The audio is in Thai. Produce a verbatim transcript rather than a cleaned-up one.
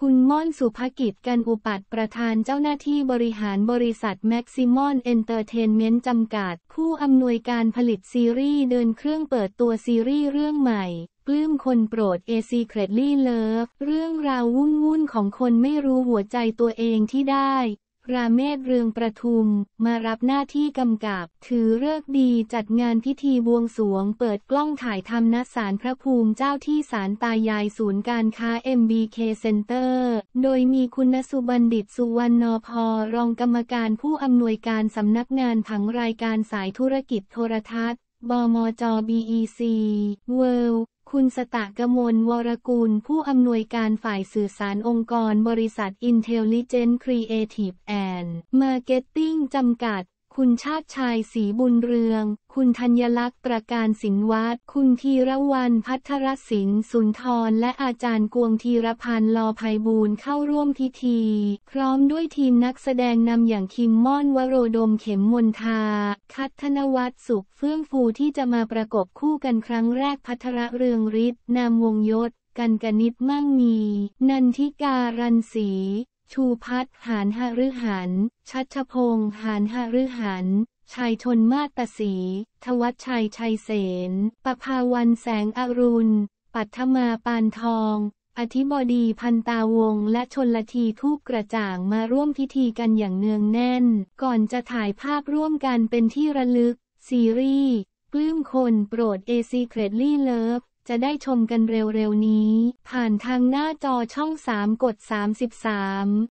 คุณม่อนสุภกิจ กันอุปัตย์ประธานเจ้าหน้าที่บริหารบริษัทแม็กซิมอนเอนเตอร์เทนเมนต์จำกัดผู้อำนวยการผลิตซีรีส์เดินเครื่องเปิดตัวซีรีส์เรื่องใหม่ปลื้มคนโปรด A Secretly Love เรื่องราววุ่นๆของคนไม่รู้หัวใจตัวเองที่ได้ราเมศ เรืองประทุมมารับหน้าที่กำกับถือฤกษ์ดีจัดงานพิธีบวงสรวงเปิดกล้องถ่ายทำณศาลพระภูมิเจ้าที่ศาลตายายศูนย์การค้า เอ็ม บี เค Center โดยมีคุณณสุบัณฑิตสุวรรณพรองกรรมการผู้อำนวยการสำนักงานผังรายการสายธุรกิจโทรทัศน์บมจ บี อี ซี Worldคุณสตะกมลวรกุลผู้อำนวยการฝ่ายสื่อสารองค์กรบริษัท Intelligent Creative and Marketing จำกัดคุณชาติชายศรีบุญเรืองคุณธัญลักษณ์ประการสินวัฒน์คุณธีรวรรณพัทรศิลป์สุนทรและอาจารย์กวงธีรพันธ์ลอไพบูลย์เข้าร่วมพิธีพร้อมด้วยทีมนักแสดงนำอย่างคิมม่อนวโรดมเข็มมนทาคัทธนวัฒน์สุขเฟื่องฟูที่จะมาประกบคู่กันครั้งแรกพัทรเรืองฤทธิ์นามวงยศกันกนิษฐ์มั่งมีนันทิการันศรีชูพัฒน์หานหฤหันชัชพงษ์หานหฤหันชัยชนมาตศรีทวัชชัยชัยเสนประภาวันแสงอรุณปัทมาปานทองอธิบดีพันตาวงศ์และชลทีทูปกระจ่างมาร่วมพิธีกันอย่างเนืองแน่นก่อนจะถ่ายภาพร่วมกันเป็นที่ระลึกซีรีส์ปลื้มคนโปรด A Secretly Love จะได้ชมกันเร็วๆนี้ผ่านทางหน้าจอช่องสามกดสามสิบสาม